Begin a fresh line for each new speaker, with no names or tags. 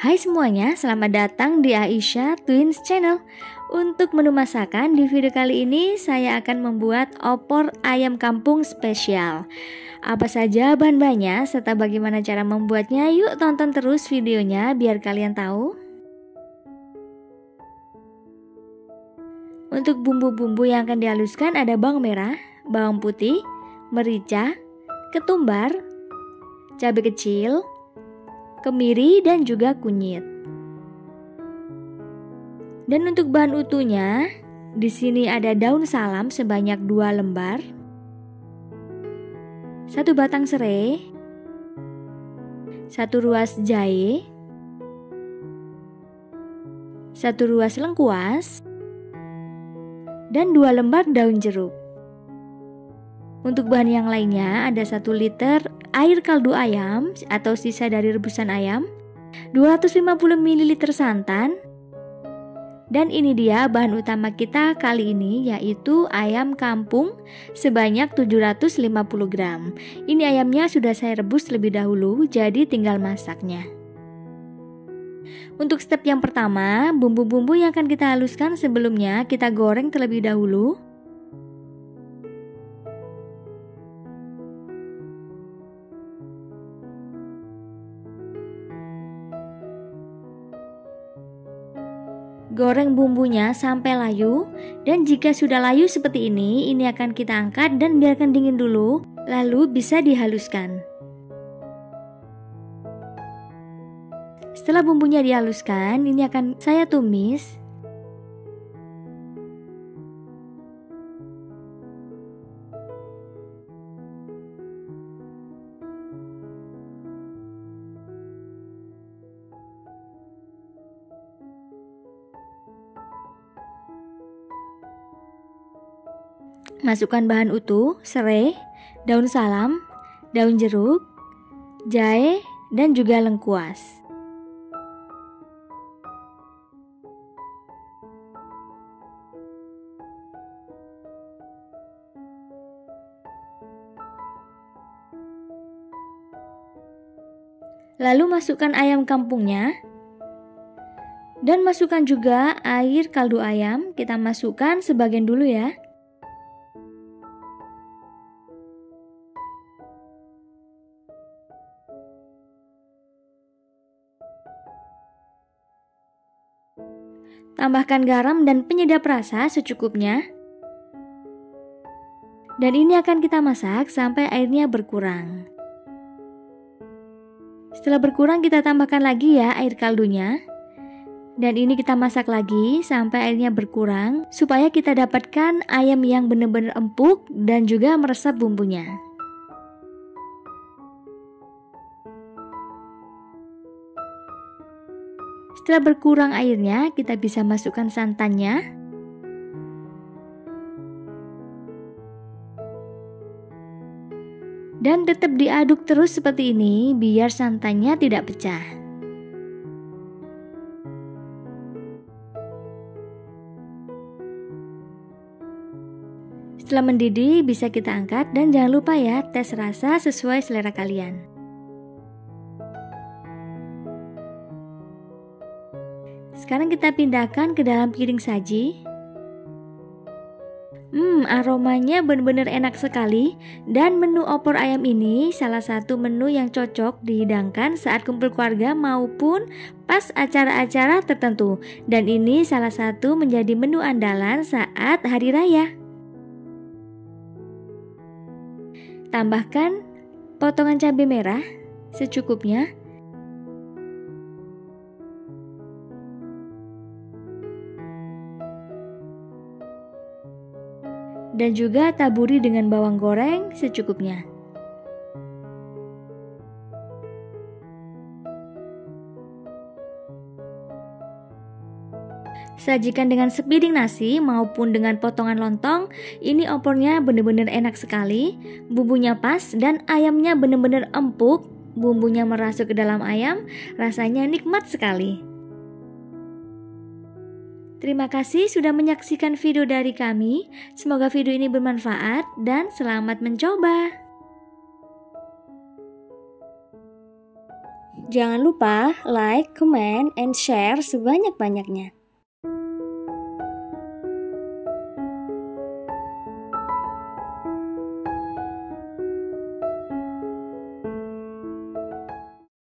Hai semuanya, selamat datang di Aisyah Twins Channel. Untuk menu masakan di video kali ini saya akan membuat opor ayam kampung spesial. Apa saja bahan-bahannya serta bagaimana cara membuatnya, yuk tonton terus videonya biar kalian tahu. Untuk bumbu-bumbu yang akan dihaluskan ada bawang merah, bawang putih, merica, ketumbar, cabai kecil, kemiri dan juga kunyit. Dan untuk bahan utuhnya, di sini ada daun salam sebanyak 2 lembar, 1 batang serai, 1 ruas jahe, 1 ruas lengkuas, dan 2 lembar daun jeruk. Untuk bahan yang lainnya ada 1 liter air kaldu ayam atau sisa dari rebusan ayam, 250 ml santan, dan ini dia bahan utama kita kali ini, yaitu ayam kampung sebanyak 750 gram. Ini ayamnya sudah saya rebus lebih dahulu, jadi tinggal masaknya. Untuk step yang pertama, bumbu-bumbu yang akan kita haluskan sebelumnya kita goreng terlebih dahulu. Goreng bumbunya sampai layu, dan jika sudah layu seperti ini akan kita angkat dan biarkan dingin dulu, lalu bisa dihaluskan. Setelah bumbunya dihaluskan, ini akan saya tumis. Masukkan bahan utuh, serai, daun salam, daun jeruk, jahe, dan juga lengkuas. Lalu masukkan ayam kampungnya. Dan masukkan juga air kaldu ayam, kita masukkan sebagian dulu ya. Tambahkan garam dan penyedap rasa secukupnya. Dan ini akan kita masak sampai airnya berkurang. Setelah berkurang kita tambahkan lagi ya air kaldunya. Dan ini kita masak lagi sampai airnya berkurang supaya kita dapatkan ayam yang benar-benar empuk dan juga meresap bumbunya. Setelah berkurang airnya, kita bisa masukkan santannya. Dan tetap diaduk terus seperti ini biar santannya tidak pecah. Setelah mendidih bisa kita angkat dan jangan lupa ya tes rasa sesuai selera kalian. Sekarang kita pindahkan ke dalam piring saji. Aromanya benar-benar enak sekali, dan menu opor ayam ini salah satu menu yang cocok dihidangkan saat kumpul keluarga maupun pas acara-acara tertentu. Dan ini salah satu menjadi menu andalan saat hari raya. Tambahkan potongan cabai merah secukupnya. Dan juga taburi dengan bawang goreng secukupnya. Sajikan dengan sepiring nasi maupun dengan potongan lontong. Ini opornya benar-benar enak sekali. Bumbunya pas dan ayamnya benar-benar empuk. Bumbunya merasuk ke dalam ayam, rasanya nikmat sekali. Terima kasih sudah menyaksikan video dari kami. Semoga video ini bermanfaat dan selamat mencoba. Jangan lupa like, comment, and share sebanyak-banyaknya.